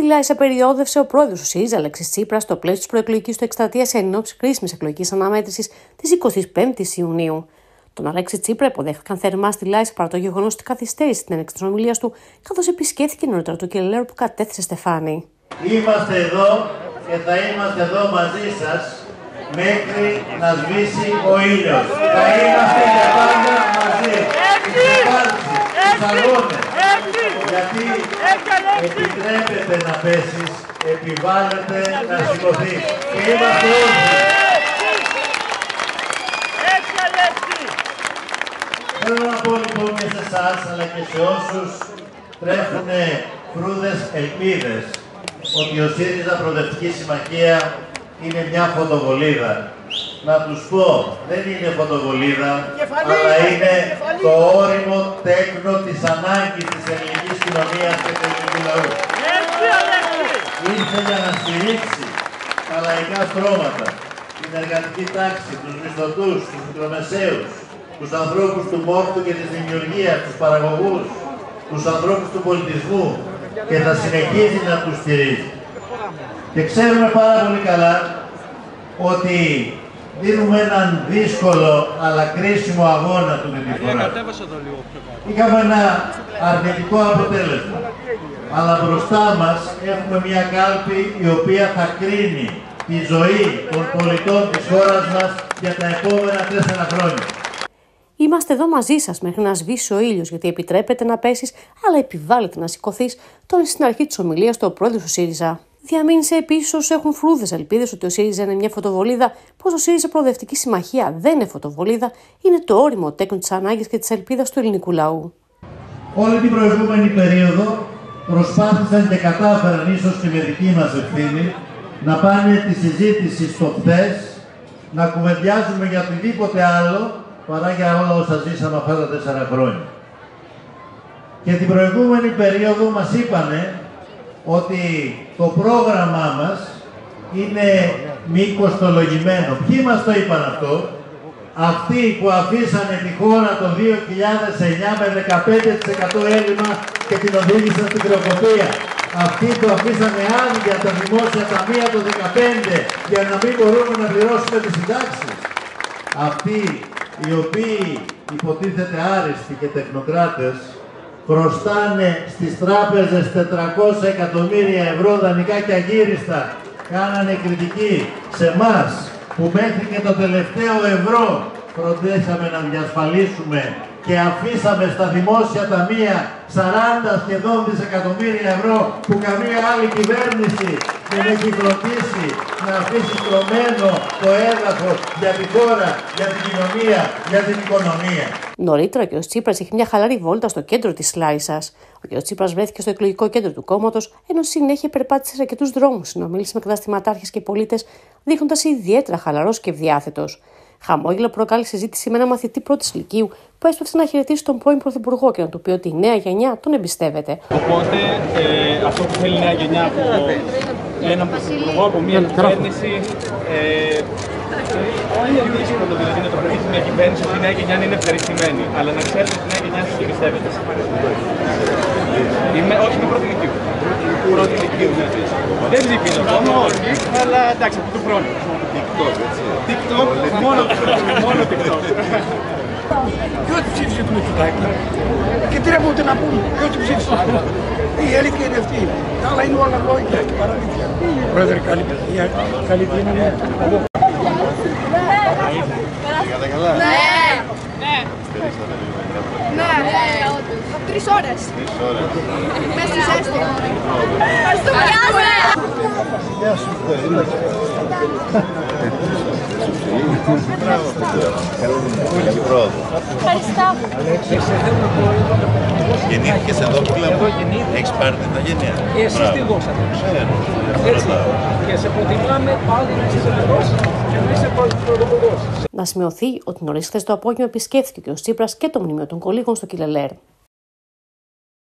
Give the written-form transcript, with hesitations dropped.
Λάρισα περιόδευσε ο πρόεδρος του ΣΥΡΙΖΑ, Αλέξης Τσίπρας, στο πλαίσιο της προεκλογικής του εκστρατείας εν ώψη κρίσιμης εκλογικής αναμέτρησης της 25ης Ιουνίου. Τον Αλέξη Τσίπρα υποδέχτηκαν θερμά στη Λάρισα παρά το γεγονός ότι καθυστέρησε την έναρξη της ομιλίας του, καθώς επισκέφθηκε νωρίτερα το Κυριλέρο που κατέθεσε στεφάνι. Είμαστε εδώ και θα είμαστε εδώ μαζί σας μέχρι να σβήσει ο ήλιος. Θα είμαστε για πάντα μαζί. Στους αγώνες. Γιατί επιτρέπεται να πέσεις, επιβάλλεται να σηκωθείς. Και είμαστε όρθιοι. Θέλω να πω λοιπόν και σε εσάς, αλλά και σε όσους τρέφουν φρούδες ελπίδες, ότι ο ΣΥΡΙΖΑ Προοδευτική Συμμαχία είναι μια φωτοβολίδα. Να τους πω, δεν είναι φωτοβολίδα, αλλά είναι το όριμο τέκνο της ανάγκης της ελληνικής κοινωνίας και του ελληνικού λαού. Ήρθε για να στηρίξει τα λαϊκά στρώματα, την εργατική τάξη, τους μισθωτούς, τους μικρομεσαίους, τους ανθρώπους του μόρφου και της δημιουργίας, τους παραγωγούς, τους ανθρώπους του πολιτισμού και θα συνεχίζει να τους στηρίζει. Και ξέρουμε πάρα πολύ καλά ότι δίνουμε έναν δύσκολο αλλά κρίσιμο αγώνα του τη φορά. Είχαμε ένα αρνητικό αποτέλεσμα, αλλά μπροστά μας έχουμε μια κάλπη η οποία θα κρίνει τη ζωή των πολιτών της χώρας μας για τα επόμενα 4 χρόνια. Είμαστε εδώ μαζί σας μέχρι να σβήσει ο ήλιος, γιατί επιτρέπεται να πέσεις, αλλά επιβάλλεται να σηκωθείς, τόνισε στην αρχή της ομιλίας του ο πρόεδρος του ΣΥΡΙΖΑ. Διαμήνυσε επίσης όσους έχουν φρούδες ελπίδες ότι ο ΣΥΡΙΖΑ είναι μια φωτοβολίδα, πως ο ΣΥΡΙΖΑ Προοδευτική Συμμαχία δεν είναι φωτοβολίδα, είναι το όριμο τέκνο της ανάγκης και της ελπίδας του ελληνικού λαού. Όλη την προηγούμενη περίοδο προσπάθησαν και κατάφεραν, ίσως και με δική μας ευθύνη, να πάνε τη συζήτηση στο χθες, να κουβεντιάζουμε για οτιδήποτε άλλο παρά για όλα όσα ζήσαμε αυτά τα 4 χρόνια. Και την προηγούμενη περίοδο μας είπανε ότι το πρόγραμμά μας είναι μήκοστολογημένο. Ποιοι μας το είπαν αυτό? Αυτοί που αφήσανε τη χώρα το 2009 με 15% έλλειμμα και την οδήγησαν στην χρεοκοπία. Αυτοί που αφήσανε άδεια τα δημόσια ταμεία το 2015 για να μην μπορούμε να πληρώσουμε τις συντάξεις. Αυτοί οι οποίοι υποτίθεται άριστοι και τεχνοκράτες χρωστάνε στις τράπεζες 400 εκατομμύρια ευρώ δανεικά και αγύριστα, κάνανε κριτική σε εμάς που μέχρι και το τελευταίο ευρώ φροντίσαμε να διασφαλίσουμε και αφήσαμε στα δημόσια ταμεία 40 σχεδόν δισεκατομμύρια ευρώ που καμία άλλη κυβέρνηση δεν έχει φροντίσει να αφήσει στρωμένο το έδαφος για τη χώρα, για την κοινωνία, για την οικονομία. Νωρίτερα ο κ. Τσίπρας είχε μια χαλαρή βόλτα στο κέντρο της Λάρισας. Ο κ. Τσίπρας βρέθηκε στο εκλογικό κέντρο του κόμματος, ενώ συνέχεια περπάτησε σε αρκετούς δρόμους, συνομίλησε με καταστηματάρχες και πολίτες, δείχνοντας ιδιαίτερα χαλαρός και ευδιάθετος. Χαμόγελο προκάλεσε συζήτηση με ένα μαθητή πρώτης λυκείου που έσπευσε να χαιρετήσει τον πρώην Πρωθυπουργό και να του πει ότι η νέα γενιά τον εμπιστεύεται. Οπότε αυτό που θέλει η νέα γενιά από έναν Πρωθυπουργό, από μια κυβέρνηση, είναι δύσκολο δηλαδή να το πετύχει μια κυβέρνηση ότι η νέα γενιά είναι ευχαριστημένη. Αλλά να ξέρετε ότι η νέα γενιά σας εμπιστεύεται. Όχι, με πρώτη λυκείου. Πρώτη λυκείου, ναι. Δεν ψηφίζω ακόμα, όχι, αλλά εντάξει, από του χρόνου. TikTok, μόνο TikTok. Και ό,τι ψήφισε το Μητσοτάκη. Και τι ρεύονται να πούμε, και ό,τι ψήφισε. Η αλήθεια είναι αυτή. Τα άλλα είναι όλα λόγια και παραλήθεια. Πρόεδρε, καλή παιδιά, καλή δύναμη. Πήγατε καλά? Ναι. Ναι, 3 ώρες. 3 ώρες. Μέσα στη ζέστη. Γεια σου. Καλή πρόοδο. Ευχαριστώ. Γεννήθηκες εδώ που λέμε. Έχεις πάρει την αγένεια. Εσείς τη δώσατε. Έτσι. Και σε προτιμάμε πάλι να είσαι εδώ και να είσαι πρωθυπουργός. Να σημειωθεί ότι νωρίς χθες το απόγευμα επισκέφθηκε ο κ. Τσίπρας και το μνημείο των κολύγων στο Κυριλέρο.